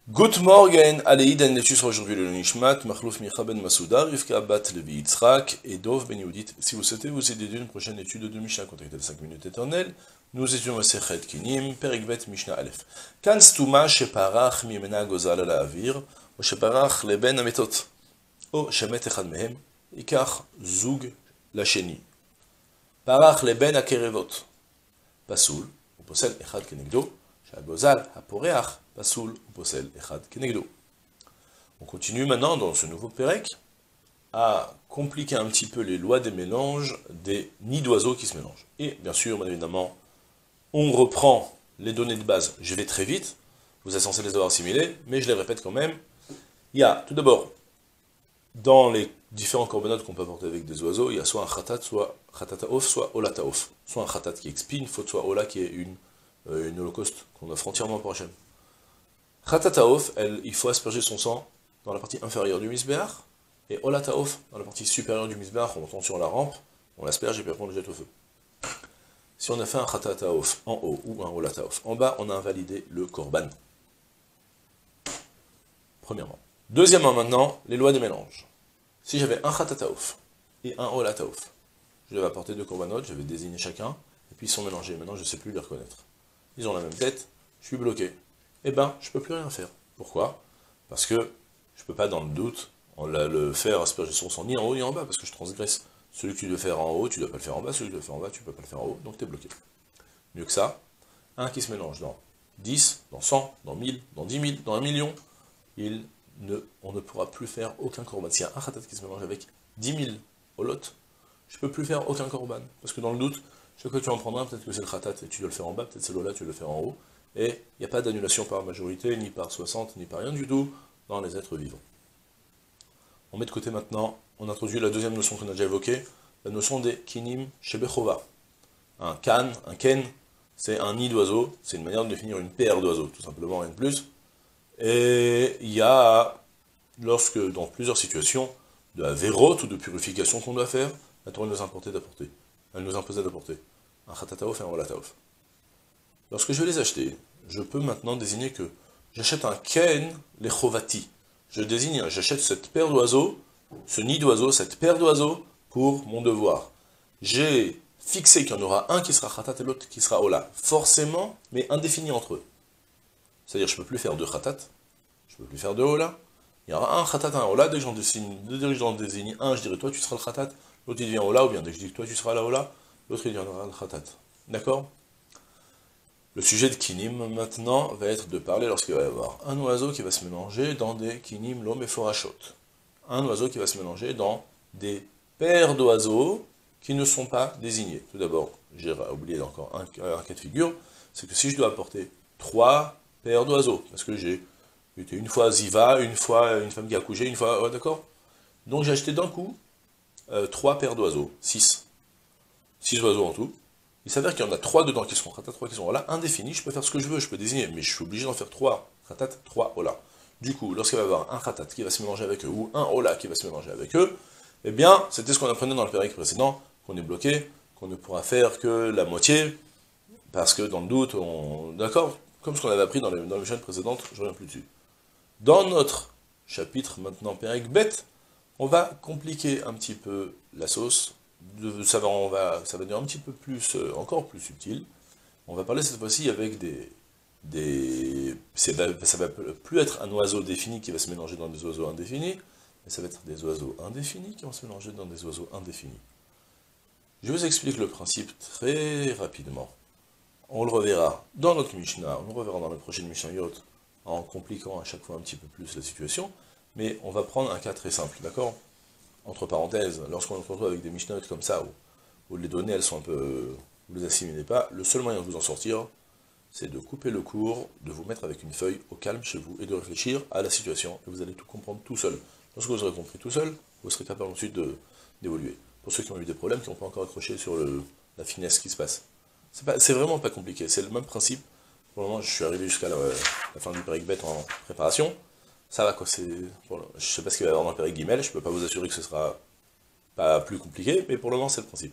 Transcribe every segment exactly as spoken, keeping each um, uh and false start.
Good morning, allez, on étudie aujourd'hui le Nishmat, Machlouf Micha ben Masouda, Rivka bat Levi Yitzhak et Dov ben Yehudit. Si vous souhaitez vous aider d'une prochaine étude de Mishnah, contactez les cinq minutes éternelles. Nous étudions Masechet Kinim, Perikbet Mishnah Aleph. Kan stuma sheparach mimena gozal ala avir, ou sheparach leben ametot, ou shemet echad mehem, ikach zug lasheni. Parach leben akerevot, pasoul, ou posel echad kenegdo, שהגוזל, הפורח, פסול ופוסל אחד כנגדו. On continue maintenant dans ce nouveau pérec à compliquer un petit peu les lois des mélanges des nids d'oiseaux qui se mélangent. Et bien sûr, bien évidemment, on reprend les données de base. Je vais très vite, vous êtes censé les avoir assimilées, mais je les répète quand même. Il y a tout d'abord, dans les différents corbanotes qu'on peut apporter avec des oiseaux, il y a soit un khatat, soit khatataof, soit olataof. Soit un khatat qui expie, une faute, soit ola qui est une une holocauste qu'on offre entièrement pour Hachem. Khatataof, elle, il faut asperger son sang dans la partie inférieure du misbéach, et olataof, dans la partie supérieure du misbéach, on monte sur la rampe, on l'asperge et puis après on le jette au feu. Si on a fait un khatataof en haut ou un olataof en bas, on a invalidé le korban. Premièrement. Deuxièmement maintenant, les lois des mélanges. Si j'avais un khatataof et un olataof, je vais apporter deux corbanotes, je vais désigner chacun, et puis ils sont mélangés. Maintenant je ne sais plus les reconnaître. Ils ont la même tête, je suis bloqué. Eh ben, je ne peux plus rien faire. Pourquoi? Parce que je ne peux pas, dans le doute, on la, le faire asperger son sang ni en haut ni en bas, parce que je transgresse. Celui que tu dois faire en haut, tu ne dois pas le faire en bas, celui que tu dois faire en bas, tu ne peux pas le faire en haut, donc tu es bloqué. Mieux que ça, un qui se mélange dans dix, dans cent, dans mille, dans dix mille, dans un million, il ne, on ne pourra plus faire aucun korban. S'il y a un khatat qui se mélange avec dix mille holot, je ne peux plus faire aucun korban, parce que dans le doute, chaque fois que tu en prendras, peut-être que c'est le khatat et tu dois le faire en bas, peut-être c'est l'ola, tu dois le faire en haut, et il n'y a pas d'annulation par majorité, ni par soixante, ni par rien du tout, dans les êtres vivants. On met de côté maintenant, on introduit la deuxième notion qu'on a déjà évoquée, la notion des kinim shebechova. Un kan, un ken, c'est un nid d'oiseau, c'est une manière de définir une paire d'oiseaux, tout simplement, rien de plus. Et il y a, lorsque, dans plusieurs situations, de la vérote ou de purification qu'on doit faire, la Torah nous imposait d'apporter. Elle nous imposait d'apporter un khatataof et un olataof. Lorsque je vais les acheter, je peux maintenant désigner que j'achète un ken lechovati. Je désigne, j'achète cette paire d'oiseaux, ce nid d'oiseaux, cette paire d'oiseaux pour mon devoir. J'ai fixé qu'il y en aura un qui sera khatat et l'autre qui sera ola. Forcément, mais indéfini entre eux. C'est-à-dire, je ne peux plus faire deux khatat, je ne peux plus faire deux ola. Il y aura un khatat et un ola. Dès que j'en désigne, dès que j'en désigne un, je dirai toi tu seras le khatat. L'autre il devient Ola, ou bien dès que je dis que toi tu seras la Ola, l'autre il deviendra le Khatat. D'accord? Le sujet de Kinim, maintenant, va être de parler lorsqu'il va y avoir un oiseau qui va se mélanger dans des Kinim l'homme et forachot. Un oiseau qui va se mélanger dans des paires d'oiseaux qui ne sont pas désignés. Tout d'abord, j'ai oublié encore un, un cas de figure, c'est que si je dois apporter trois paires d'oiseaux, parce que j'ai été une fois Ziva, une fois une femme qui a accouché, une fois... Oh, d'accord? Donc j'ai acheté d'un coup Euh, trois paires d'oiseaux, six. Six oiseaux en tout. Il s'avère qu'il y en a trois dedans qui sont khatat, trois qui sont ola, indéfinis, je peux faire ce que je veux, je peux désigner, mais je suis obligé d'en faire trois khatat, trois ola. Du coup, lorsqu'il va y avoir un khatat qui va se mélanger avec eux, ou un ola qui va se mélanger avec eux, eh bien, c'était ce qu'on apprenait dans le pérec précédent, qu'on est bloqué, qu'on ne pourra faire que la moitié, parce que dans le doute, on... D'accord? Comme ce qu'on avait appris dans les, dans les chaînes précédentes, je reviens plus dessus. Dans notre chapitre maintenant pérec bête, on va compliquer un petit peu la sauce, de, ça, va, on va, ça va devenir un petit peu plus, euh, encore plus subtil. On va parler cette fois-ci avec des... des ça va plus être un oiseau défini qui va se mélanger dans des oiseaux indéfinis, mais ça va être des oiseaux indéfinis qui vont se mélanger dans des oiseaux indéfinis. Je vous explique le principe très rapidement. On le reverra dans notre Mishnah, on le reverra dans la prochaine Mishnayot, en compliquant à chaque fois un petit peu plus la situation. Mais on va prendre un cas très simple, d'accord? Entre parenthèses, lorsqu'on se retrouve avec des Mishnayot comme ça, où, où les données, elles sont un peu... vous les assimilez pas, le seul moyen de vous en sortir, c'est de couper le cours, de vous mettre avec une feuille au calme chez vous, et de réfléchir à la situation, et vous allez tout comprendre tout seul. Lorsque vous aurez compris tout seul, vous serez capable ensuite d'évoluer. Pour ceux qui ont eu des problèmes, qui n'ont pas encore accroché sur le, la finesse qui se passe. C'est vraiment pas compliqué, c'est le même principe. Pour le moment, je suis arrivé jusqu'à la, la fin du pérec bête en préparation. Ça va quoi, c'est... Bon, je sais pas ce qu'il va y avoir dans le pérec guimel, je peux pas vous assurer que ce sera pas plus compliqué, mais pour le moment c'est le principe.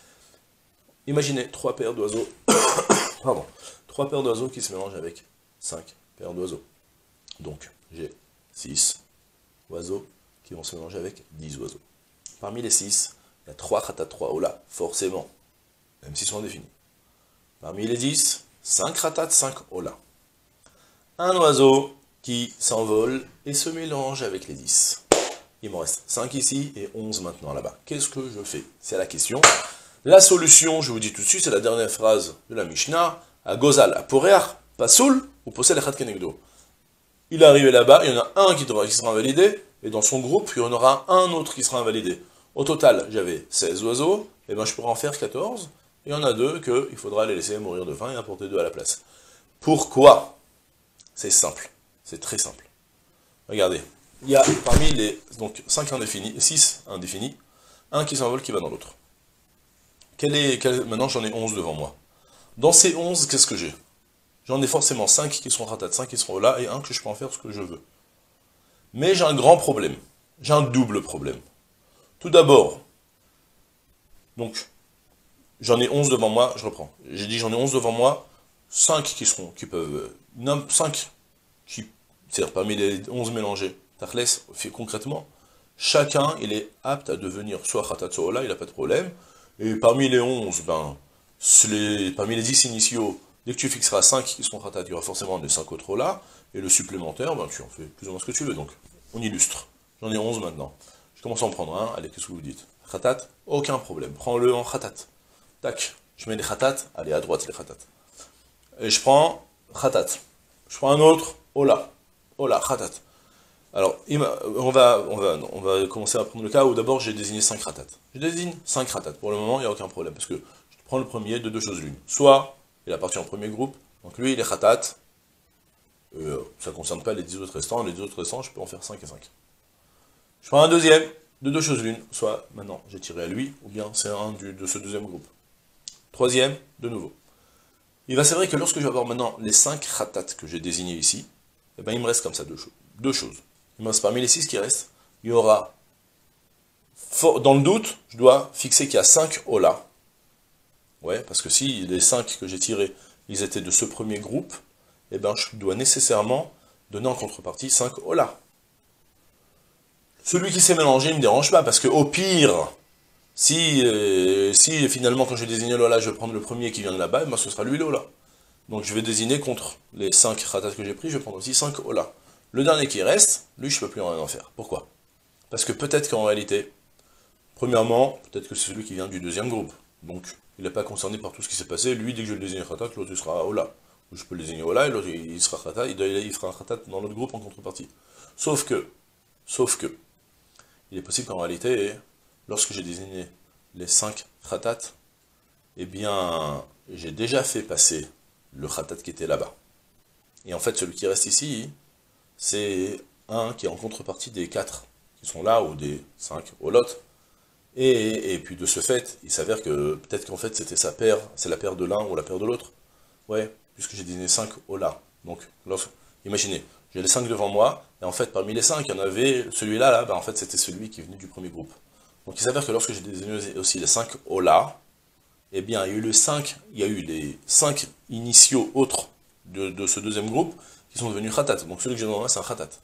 Imaginez trois paires d'oiseaux, pardon, trois paires d'oiseaux qui se mélangent avec cinq paires d'oiseaux. Donc, j'ai six oiseaux qui vont se mélanger avec dix oiseaux. Parmi les six, il y a trois khatat, trois ola, forcément, même s'ils sont indéfinis. Parmi les dix, cinq khatat, cinq ola. Un oiseau qui s'envole et se mélange avec les dix. Il m'en reste cinq ici et onze maintenant là-bas. Qu'est-ce que je fais? C'est la question. La solution, je vous dis tout de suite, c'est la dernière phrase de la Mishnah. À Gozal, à Poreach, Pasoul, ou Posel Echad Kenegdo. Il est arrivé là-bas, il y en a un qui, devra, qui sera invalidé, et dans son groupe, il y en aura un autre qui sera invalidé. Au total, j'avais seize oiseaux, et ben je pourrais en faire quatorze, et il y en a deux qu'il faudra les laisser mourir de faim et apporter deux à la place. Pourquoi? C'est simple, c'est très simple. Regardez, il y a parmi les donc cinq indéfinis, six indéfinis, un qui s'envole qui va dans l'autre. Quel est, quel, maintenant j'en ai onze devant moi. Dans ces onze, qu'est-ce que j'ai? J'en ai forcément cinq qui seront ratat, cinq qui seront là, et un que je peux en faire ce que je veux. Mais j'ai un grand problème. J'ai un double problème. Tout d'abord, donc, j'en ai onze devant moi, je reprends. J'ai dit j'en ai onze devant moi, cinq qui seront, qui peuvent, non, cinq qui, c'est-à-dire parmi les onze mélangés, Tachles, concrètement, chacun, il est apte à devenir soit ratat, soit ola, il n'a pas de problème. Et parmi les onze, ben, les, parmi les dix initiaux, dès que tu fixeras cinq qui seront ratat, il y aura forcément les cinq autres là, et le supplémentaire, ben, tu en fais plus ou moins ce que tu veux. Donc, on illustre. J'en ai onze maintenant. Je commence à en prendre un. Allez, qu'est-ce que vous dites? Ratat, aucun problème. Prends-le en ratat. Tac. Je mets les ratat. Allez, à droite, les ratat. Et je prends ratat. Je prends un autre. Ola. Ola, ratat. Alors, on va, on, va, on va commencer à prendre le cas où d'abord j'ai désigné cinq ratat. Je désigne cinq ratat. Pour le moment, il n'y a aucun problème. Parce que je prends le premier de deux choses l'une. Soit il appartient au premier groupe. Donc lui, il est ratat. Euh, ça ne concerne pas les dix autres restants. Les dix autres restants, je peux en faire cinq et cinq. Je prends un deuxième, de deux choses l'une, soit maintenant j'ai tiré à lui, ou bien c'est un du, de ce deuxième groupe. Troisième, de nouveau. Il va s'avérer que lorsque je vais avoir maintenant les cinq ratat que j'ai désignés ici, eh ben il me reste comme ça deux, cho deux choses. Il me reste parmi les six qui restent, il y aura, dans le doute, je dois fixer qu'il y a cinq ola. Ouais, parce que si les cinq que j'ai tirés, ils étaient de ce premier groupe, eh ben je dois nécessairement donner en contrepartie cinq ola. Celui qui s'est mélangé ne me dérange pas, parce que au pire, si, euh, si finalement quand je désigne l'ola, je vais prendre le premier qui vient de là-bas, ben ce sera lui l'ola. Donc je vais désigner contre les cinq ratats que j'ai pris, je vais prendre aussi cinq ola. Le dernier qui reste, lui je ne peux plus rien en faire. Pourquoi? Parce que peut-être qu'en réalité, premièrement, peut-être que c'est celui qui vient du deuxième groupe. Donc il n'est pas concerné par tout ce qui s'est passé, lui dès que je le désigne ratat, l'autre il sera ola. Je peux le désigner ola, et l'autre il sera ratat, il, il fera un ratat dans l'autre groupe en contrepartie. Sauf que, sauf que, il est possible qu'en réalité, lorsque j'ai désigné les cinq khatat, eh bien, j'ai déjà fait passer le khatat qui était là-bas. Et en fait, celui qui reste ici, c'est un qui est en contrepartie des quatre qui sont là, ou des cinq au lot. Et, et puis de ce fait, il s'avère que peut-être qu'en fait c'était sa paire, c'est la paire de l'un ou la paire de l'autre. Ouais, puisque j'ai désigné cinq au là. Donc, lorsque, imaginez, j'ai les cinq devant moi, et en fait, parmi les cinq, il y en avait celui-là, là, bah, en fait, c'était celui qui venait du premier groupe. Donc, il s'avère que lorsque j'ai désigné aussi les cinq Ola, eh bien, il y a eu les cinq, il y a eu les cinq initiaux autres de, de ce deuxième groupe qui sont devenus Khatat. Donc, celui que j'ai devant moi, c'est un Khatat.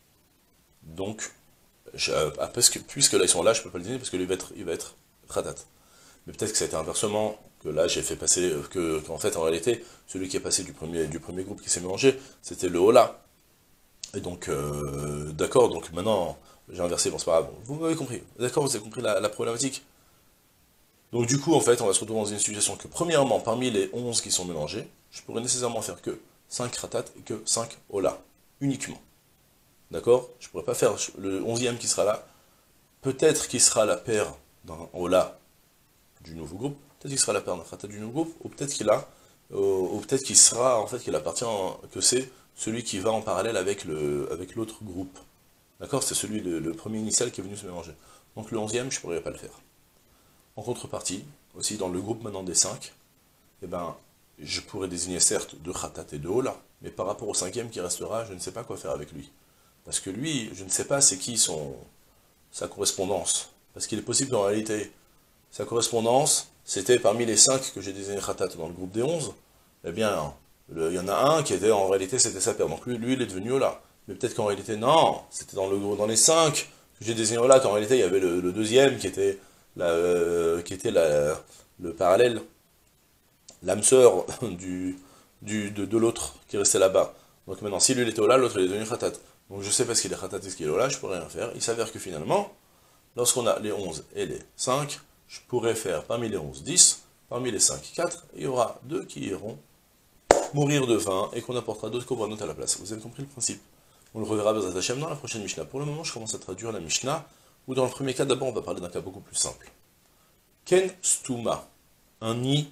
Donc, je, parce que, puisque là, ils sont là, je peux pas le désigner parce que lui, il va être, il va être Khatat. Mais peut-être que ça a été inversement, que là j'ai fait passer, que qu'en fait en réalité, celui qui est passé du premier, du premier groupe qui s'est mélangé, c'était le Ola. Et donc, euh, d'accord, donc maintenant, j'ai inversé, bon c'est pas grave, vous m'avez compris, d'accord, vous avez compris la, la problématique. Donc du coup, en fait, on va se retrouver dans une situation que, premièrement, parmi les onze qui sont mélangés, je pourrais nécessairement faire que cinq ratat et que cinq Ola, uniquement. D'accord? Je pourrais pas faire le onzième qui sera là, peut-être qu'il sera la paire d'un Ola du nouveau groupe, peut-être qu'il sera la paire d'un khatat du nouveau groupe, ou peut-être qu'il a, euh, ou peut-être qu'il sera, en fait, qu'il appartient, que c'est celui qui va en parallèle avec le, avec l'autre groupe. D'accord? C'est celui, le, le premier initial qui est venu se mélanger. Donc le onzième, je pourrais pas le faire. En contrepartie, aussi dans le groupe maintenant des cinq, eh ben, je pourrais désigner certes deux khatat et deux ola, mais par rapport au cinquième qui restera, je ne sais pas quoi faire avec lui. Parce que lui, je ne sais pas c'est qui son, sa correspondance. Parce qu'il est possible qu'en réalité, sa correspondance, c'était parmi les cinq que j'ai désigné khatat dans le groupe des onze, eh bien, le, il y en a un qui était, en réalité, c'était sa paire. Donc lui, lui il est devenu ola. Mais peut-être qu'en réalité, non, c'était dans, le, dans les cinq que j'ai désigné là, qu'en réalité, il y avait le, le deuxième qui était, la, euh, qui était la, le parallèle, l'âme sœur du, du, de, de l'autre qui restait là-bas. Donc maintenant, si lui il était au là, l'autre il est devenu khatat. Donc je sais pas ce qu'il est khatat et ce qu'il est au là, je pourrais rien faire. Il s'avère que finalement, lorsqu'on a les onze et les cinq, je pourrais faire parmi les onze dix, parmi les cinq quatre, et il y aura deux qui iront mourir de faim et qu'on apportera d'autres corbanotes à la place. Vous avez compris le principe? On le reverra dans Hashem dans la prochaine Mishnah. Pour le moment, je commence à traduire la Mishnah, où dans le premier cas, d'abord, on va parler d'un cas beaucoup plus simple. Ken stuma, un nid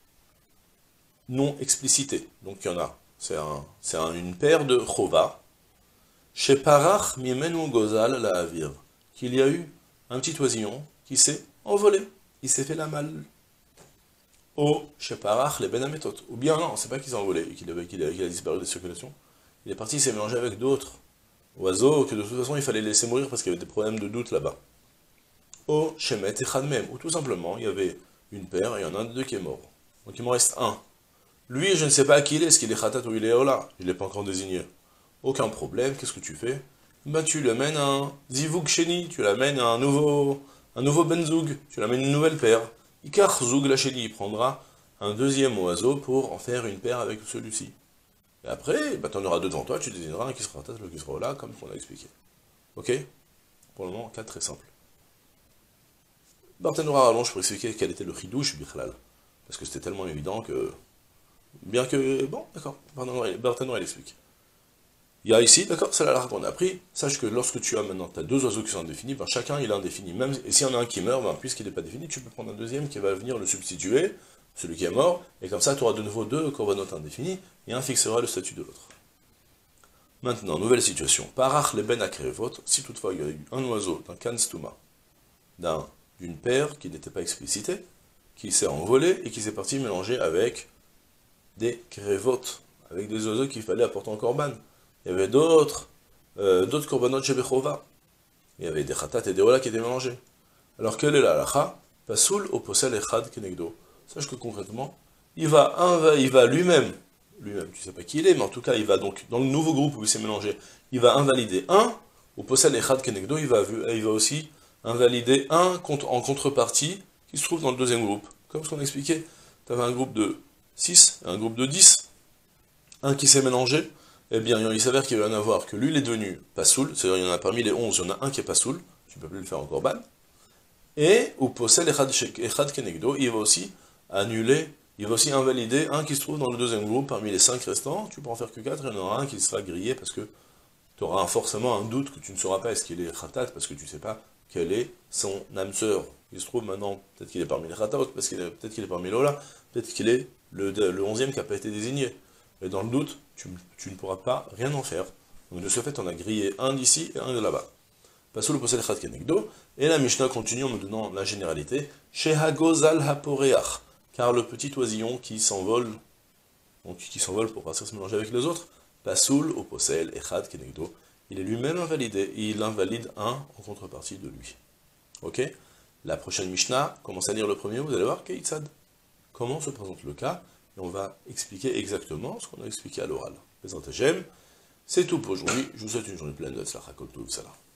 non explicité. Donc il y en a, c'est un, c'est un, une paire de chova, chez Parach Mimenu Gozal la Avir, qu'il y a eu un petit oisillon qui s'est envolé, il s'est fait la malle. Au chez Parach les Benametot. Ou bien non, c'est pas qu'il s'est envolé et qu'il a, qu'il a, qu'il a disparu de la circulation. Il est parti, il s'est mélangé avec d'autres oiseaux que de toute façon il fallait laisser mourir parce qu'il y avait des problèmes de doute là-bas. Au Shemet et Khadmem, où tout simplement il y avait une paire et il y en a un des deux qui est mort. Donc il m'en reste un. Lui, je ne sais pas qui il est, est-ce qu'il est Khatat ou il est Ola, il n'est pas encore désigné. Aucun problème, qu'est-ce que tu fais? Ben tu l'amènes à un Zivug Sheni, tu l'amènes à un nouveau, un nouveau Benzoug, tu l'amènes une nouvelle paire. Ikar Zoug la Sheni, il prendra un deuxième oiseau pour en faire une paire avec celui-ci. Et après, ben, tu en auras deux devant toi, tu désigneras un qui sera Khatat, l'autre qui sera Ola, comme on a expliqué. Ok? Pour le moment, cas très simple. Barthénora rallonge pour expliquer quel était le Chidouche Bichlal. Parce que c'était tellement évident que... Bien que... Bon, d'accord, Barthénora il explique. Il y a ici, d'accord, c'est la qu'on a appris. Sache que lorsque tu as maintenant, tu as deux oiseaux qui sont indéfinis, ben chacun il est indéfini. Même, et s'il y en a un qui meurt, ben, puisqu'il n'est pas défini, tu peux prendre un deuxième qui va venir le substituer, celui qui est mort, et comme ça tu auras de nouveau deux corbanotes indéfinis, et un fixera le statut de l'autre. Maintenant, nouvelle situation. Parach le ben akrevot, si toutefois il y a eu un oiseau d'un kanstuma, d'un d'une paire qui n'était pas explicitée, qui s'est envolé et qui s'est parti mélanger avec des krevotes, avec des oiseaux qu'il fallait apporter en korban. Il y avait d'autres, euh, d'autres korbanot chez Bechova. Il y avait des khatat et des ola qui étaient mélangés. Alors quelle est la halacha? Pasoul au posel echad kenegdo. Sache que concrètement, il va, il va lui-même, lui-même, tu sais pas qui il est, mais en tout cas, il va donc, dans le nouveau groupe où il s'est mélangé, il va invalider un, au posel echad kenegdo, il va, il va aussi invalider un en contrepartie qui se trouve dans le deuxième groupe. Comme ce qu'on a expliqué, tu avais un groupe de six et un groupe de dix, un qui s'est mélangé, eh bien il s'avère qu'il va y en avoir que lui il est devenu pasoul, c'est-à-dire il y en a parmi les onze, il y en a un qui est pasoul, tu ne peux plus le faire en korban, et ou possède echad kenegdo, il va aussi annuler, il va aussi invalider un qui se trouve dans le deuxième groupe, parmi les cinq restants, tu peux en faire que quatre, il y en aura un qui sera grillé parce que tu auras forcément un doute que tu ne sauras pas est-ce qu'il est khatat, parce que tu ne sais pas quelle est son âme sœur. Il se trouve maintenant, peut-être qu'il est parmi les khatat, peut-être qu'il est parmi l'ola, peut-être qu'il est le, le onzième qui n'a pas été désigné. Et dans le doute, tu, tu ne pourras pas rien en faire. Donc de ce fait, on a grillé un d'ici et un de là-bas. Passons le possède Chad Kenegdo, et la Mishnah continue en nous donnant la généralité. Shehagozal haporeach, car le petit oisillon qui s'envole, donc qui s'envole pour partir se mélanger avec les autres, Pasoul au possède Echad Kenegdo, il est lui-même invalidé, et il invalide un en contrepartie de lui. Ok? La prochaine Mishnah, commence à lire le premier, vous allez voir, Keitzad. Comment se présente le cas? Et on va expliquer exactement ce qu'on a expliqué à l'oral. Les Hashem, c'est tout pour aujourd'hui. Je vous souhaite une journée pleine de tzlacha kol tov, salam.